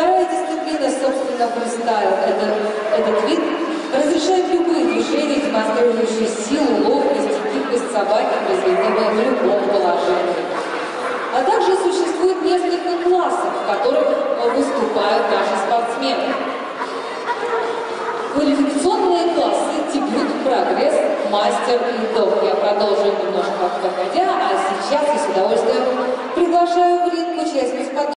Вторая дисциплина, собственно, фристайл. Этот вид разрешает любые движения, демонстрирующие силу, ловкость и гибкость собаки, произведенные в любом положении. А также существует несколько классов, в которых выступают наши спортсмены. Квалификационные классы, дебют, прогресс, мастер и топ. Я продолжу немножко погодя, а сейчас я с удовольствием приглашаю в ринг участниц